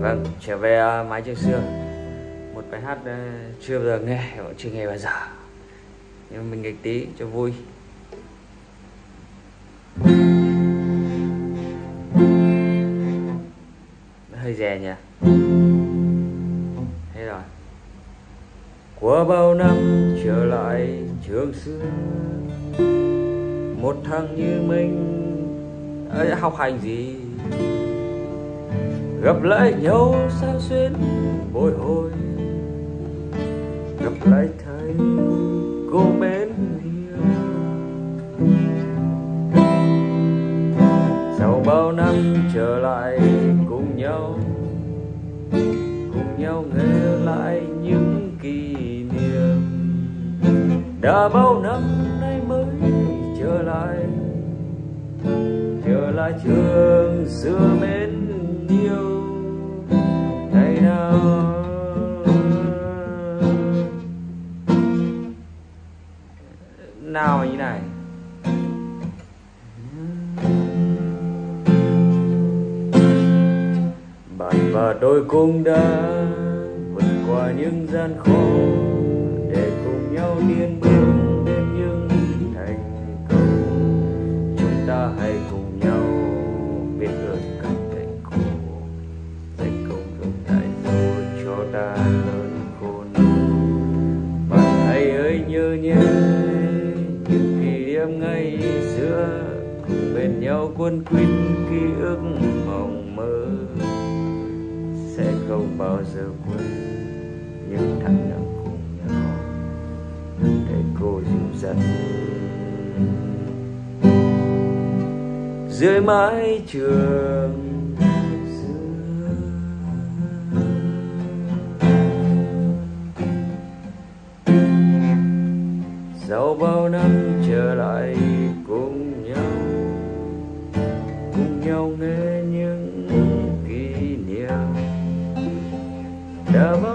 Vâng, trở về mái trường xưa. Một bài hát chưa bao giờ nghe, chưa nghe bao giờ, nhưng mình nghịch tí cho vui. Hơi rè nhỉ. Thế rồi. Qua bao năm trở lại trường xưa, một thằng như mình học hành gì, gặp lại nhau sao xuyên bồi hồi, gặp lại thầy cô mến yêu. Sau bao năm trở lại cùng nhau nghe lại những kỷ niệm. Đã bao năm nay mới trở lại trường xưa mến yêu. Ngày nào nào như này. Bạn và tôi cũng đã vượt qua những gian khó để cùng nhau tiến bước đến những thành công. Chúng ta hãy cùng nhau biết ơn các thầy cô dạy dỗ cho ta lớn khôn. Bạn hãy ơi nhớ nhé những kỷ niệm ngày xưa, cùng bên nhau cuốn quýt ký ức mộng mơ. Sẽ không bao giờ quên những tháng năm cùng nhau, thầy cô dìu dắt dưới mái trường xưa. Sau bao năm trở lại cùng nhau nghe những kỷ niệm. Đã